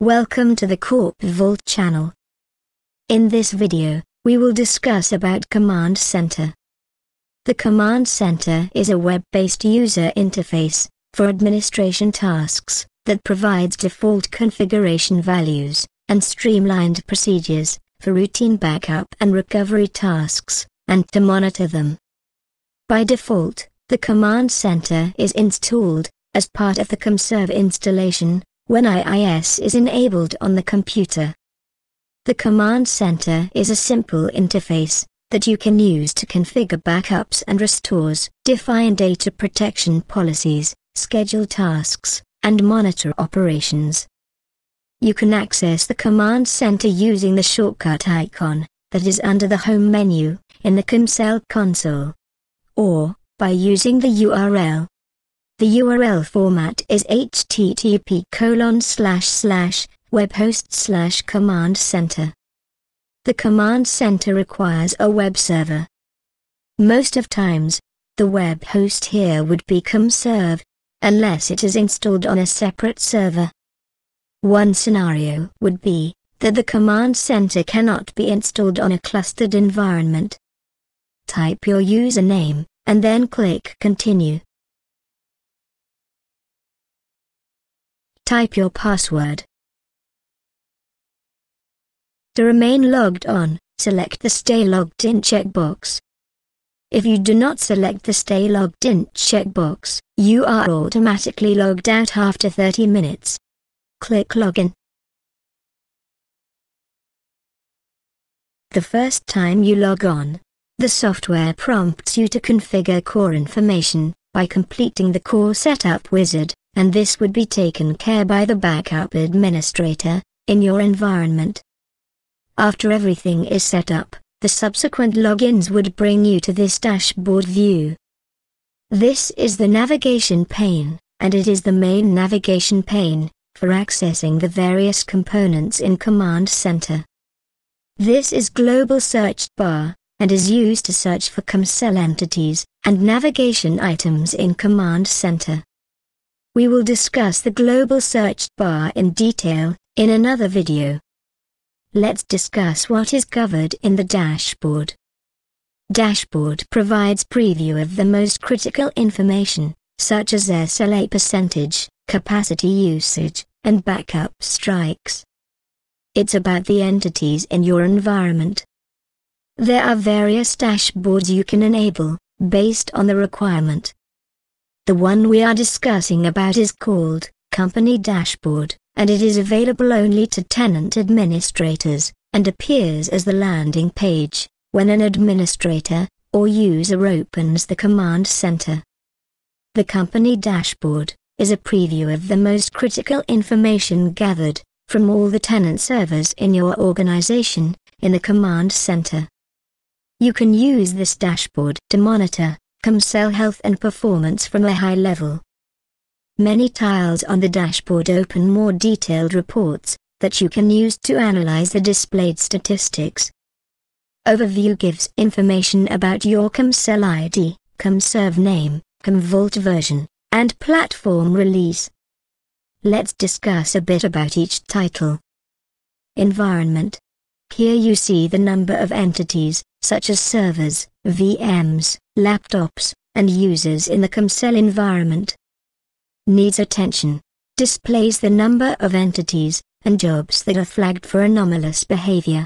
Welcome to the CorpVault channel. In this video, we will discuss about Command Center. The Command Center is a web-based user interface for administration tasks that provides default configuration values and streamlined procedures for routine backup and recovery tasks, and to monitor them. By default, the Command Center is installed as part of the CommServe installation when IIS is enabled on the computer. The Command Center is a simple interface that you can use to configure backups and restores, define data protection policies, schedule tasks, and monitor operations. You can access the Command Center using the shortcut icon that is under the Home menu in the CommServe console, or by using the URL. The URL format is http://webhost/command center. The Command Center requires a web server. Most of times, the web host here would be CommServe, unless it is installed on a separate server. One scenario would be that the Command Center cannot be installed on a clustered environment. Type your username, and then click Continue. Type your password. To remain logged on, select the Stay Logged In checkbox. If you do not select the Stay Logged In checkbox, you are automatically logged out after 30 minutes. Click Login. The first time you log on, the software prompts you to configure core information by completing the core setup wizard, and this would be taken care by the backup administrator in your environment. After everything is set up, the subsequent logins would bring you to this dashboard view. This is the navigation pane, and it is the main navigation pane for accessing the various components in Command Center. This is global search bar, and is used to search for CommServe entities and navigation items in Command Center. We will discuss the global search bar in detail in another video. Let's discuss what is covered in the dashboard. Dashboard provides preview of the most critical information, such as SLA percentage, capacity usage, and backup strikes. It's about the entities in your environment. There are various dashboards you can enable, based on the requirement. The one we are discussing about is called Company Dashboard, and it is available only to tenant administrators, and appears as the landing page when an administrator or user opens the Command Center. The Company Dashboard is a preview of the most critical information gathered from all the tenant servers in your organization in the Command Center. You can use this dashboard to monitor CommServe health and performance from a high level. Many tiles on the dashboard open more detailed reports that you can use to analyze the displayed statistics. Overview gives information about your CommServe ID, CommServe name, CommVault version, and platform release. Let's discuss a bit about each title. Environment. Here you see the number of entities, such as servers, VMs, laptops, and users in the CommServe environment. Needs attention. Displays the number of entities and jobs that are flagged for anomalous behavior.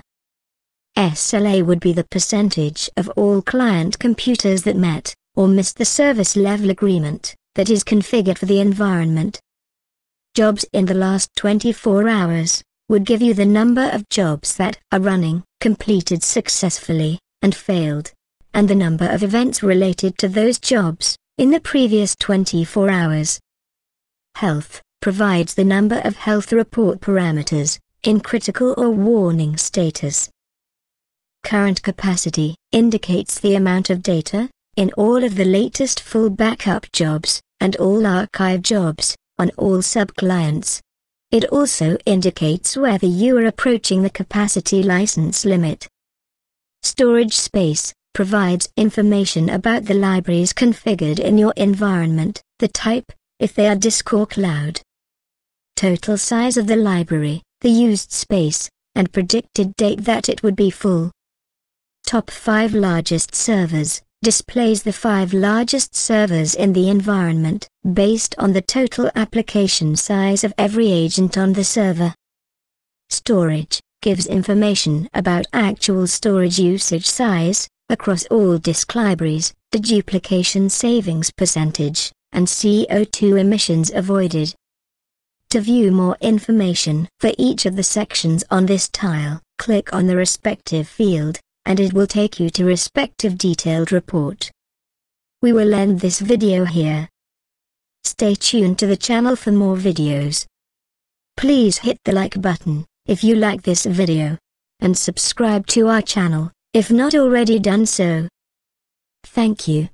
SLA would be the percentage of all client computers that met or missed the service level agreement that is configured for the environment. Jobs in the last 24 hours would give you the number of jobs that are running, completed successfully, and failed, and the number of events related to those jobs in the previous 24 hours. Health provides the number of health report parameters in critical or warning status. Current capacity indicates the amount of data in all of the latest full backup jobs and all archive jobs on all subclients. It also indicates whether you are approaching the capacity license limit. Storage space provides information about the libraries configured in your environment, the type, if they are disk or cloud. Total size of the library the used space, and predicted date that it would be full. Top 5 largest servers displays the 5 largest servers in the environment, based on the total application size of every agent on the server. Storage gives information about actual storage usage size, across all disk libraries, deduplication savings percentage, and CO2 emissions avoided. To view more information for each of the sections on this tile, click on the respective field, and it will take you to respective detailed report. We will end this video here. Stay tuned to the channel for more videos. Please hit the like button if you like this video, and subscribe to our channel if not already done so. Thank you.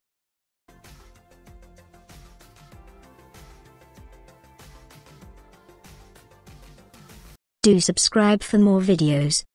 Do subscribe for more videos.